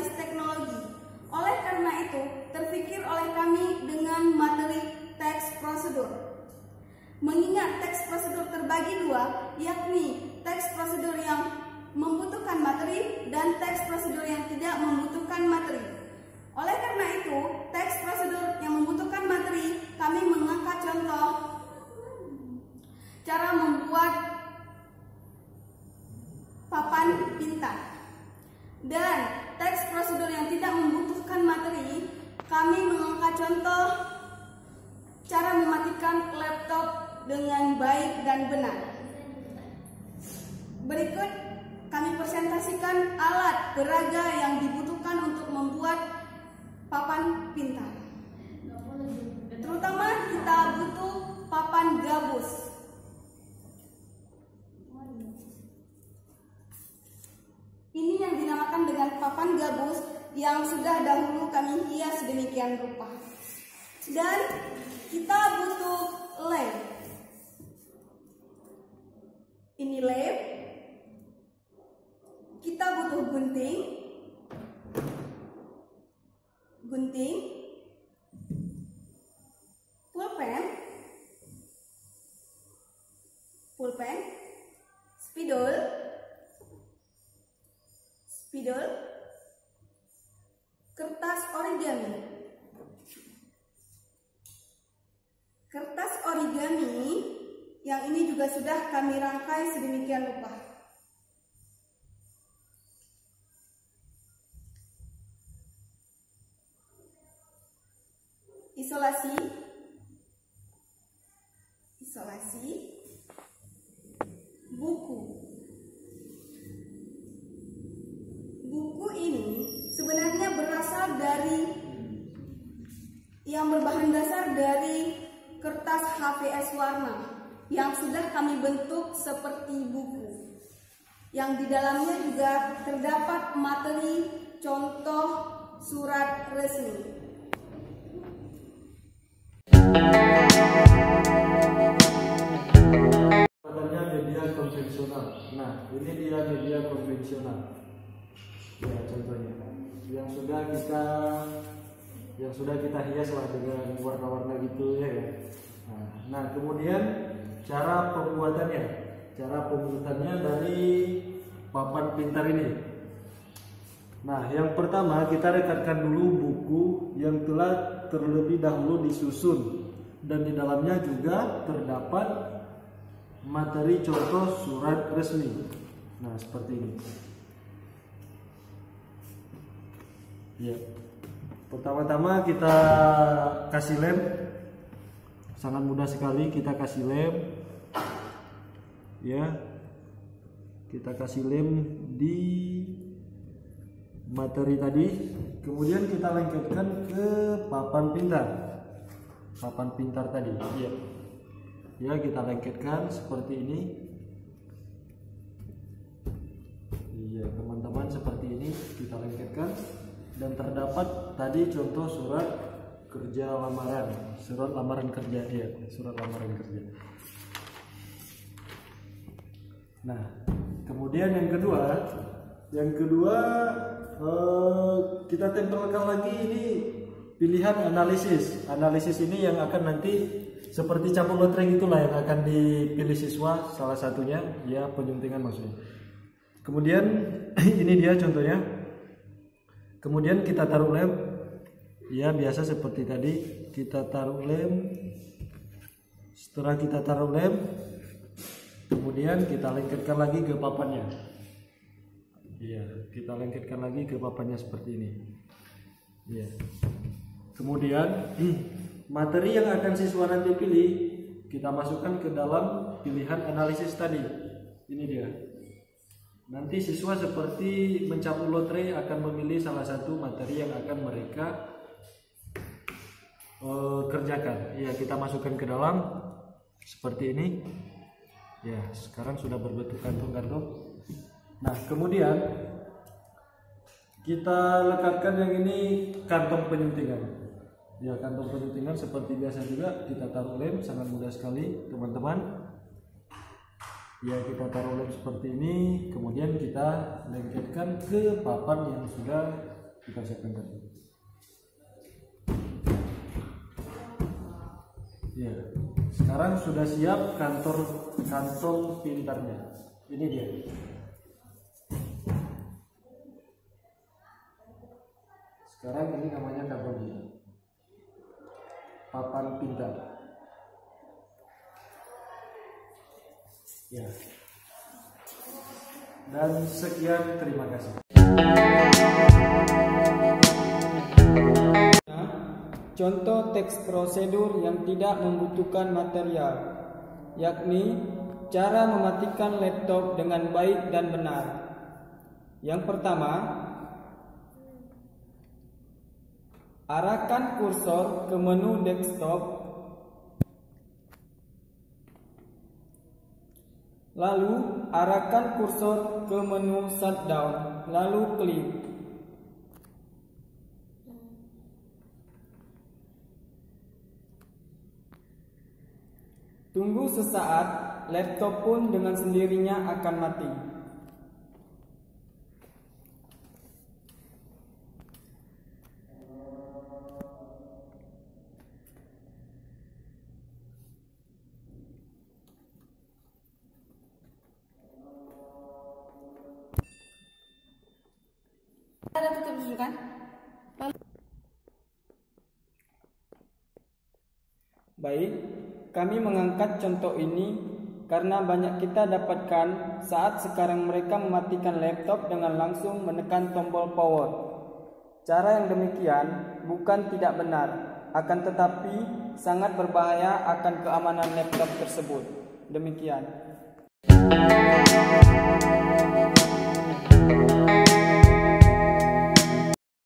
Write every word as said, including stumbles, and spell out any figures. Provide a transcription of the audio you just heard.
berbasis teknologi. Oleh karena itu, terpikir oleh kami dengan materi teks prosedur. Mengingat teks prosedur terbagi dua, yakni teks prosedur yang membutuhkan materi dan teks prosedur yang tidak membutuhkan materi. Oleh karena itu, teks prosedur yang membutuhkan materi, kami mengangkat contoh cara membuat papan pintar. Dan teks prosedur yang tidak membutuhkan materi, kami mengangkat contoh cara mematikan laptop dengan baik dan benar. Berikut kami presentasikan alat peraga yang dibutuhkan untuk membuat papan pintar. Terutama kita butuh papan gabus. Ini yang dinamakan dengan papan gabus yang sudah dahulu kami hias sedemikian rupa. Dan kita butuh lem. Ini lem. Kita butuh gunting. Gunting. Pulpen. Pulpen. Spidol. Spidol. Kertas origami. Kertas origami yang ini juga sudah kami rangkai sedemikian rupa. Isolasi. Isolasi. Buku. Buku ini sebenarnya berasal dari yang berbahan dasar dari kertas H V S warna yang sudah kami bentuk seperti buku. Yang di dalamnya juga terdapat materi contoh surat resmi. Adanya media konvensional. Nah, ini dia media konvensional. Ya, contohnya yang sudah kita yang sudah kita hias lah dengan warna-warna gitu ya. Nah, nah, kemudian cara pembuatannya, cara pembuatannya dari papan pintar ini. Nah, yang pertama kita rekatkan dulu buku yang telah terlebih dahulu disusun dan di dalamnya juga terdapat materi contoh surat resmi. Nah, seperti ini. Ya. Pertama-tama kita kasih lem. Sangat mudah sekali kita kasih lem. Ya. Kita kasih lem di materi tadi, kemudian kita lengketkan ke papan pintar. Papan pintar tadi. Ya. Ya, kita lengketkan seperti ini. Iya, teman-teman, seperti ini kita lengketkan dan terdapat tadi contoh surat kerja lamaran, surat lamaran kerja ya, surat lamaran kerja. Nah, kemudian yang kedua, yang kedua eh, kita tempelkan lagi ini pilihan analisis. Analisis ini yang akan nanti seperti campur lotreng itulah yang akan dipilih siswa, salah satunya ya penyuntingan maksudnya. Kemudian ini dia contohnya. Kemudian kita taruh lem. Ya, biasa seperti tadi kita taruh lem. Setelah kita taruh lem, kemudian kita lengketkan lagi ke papannya. Iya, kita lengketkan lagi ke papannya seperti ini. Iya. Kemudian materi yang akan siswa nanti pilih kita masukkan ke dalam pilihan analisis tadi. Ini dia. Nanti siswa seperti mencampur lotre akan memilih salah satu materi yang akan mereka uh, kerjakan. Ya, kita masukkan ke dalam seperti ini. Ya, sekarang sudah berbentuk kantung-kantung. Nah, kemudian kita lekatkan yang ini kantong penyuntingan. Ya, kantong penyuntingan seperti biasa juga kita taruh lem, sangat mudah sekali, teman-teman. Ya, kita taruh lem seperti ini, kemudian kita lengketkan ke papan yang sudah Kita siapkan tadi. Ya, sekarang sudah siap kantor kantong pintarnya. Ini dia. Sekarang ini namanya kantongnya. Papan pintar. Ya. Dan sekian, terima kasih. Contoh teks prosedur yang tidak membutuhkan material, yakni cara mematikan laptop dengan baik dan benar. Yang pertama, arahkan kursor ke menu desktop, lalu arahkan kursor ke menu shutdown, lalu klik. Tunggu sesaat, laptop pun dengan sendirinya akan mati. Ada tutup dulu kan? Baik, kami mengangkat contoh ini karena banyak kita dapatkan saat sekarang mereka mematikan laptop dengan langsung menekan tombol power. Cara yang demikian bukan tidak benar, akan tetapi sangat berbahaya akan keamanan laptop tersebut. Demikian.